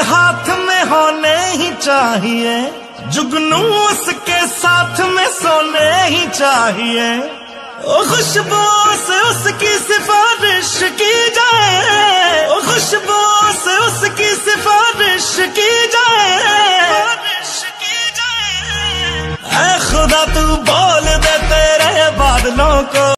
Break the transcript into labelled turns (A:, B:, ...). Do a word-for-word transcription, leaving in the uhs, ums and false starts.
A: हाथ में होने ही चाहिए, जुगनू उसके साथ में सोने ही चाहिए। ओ खुशबू से उसकी सिफारिश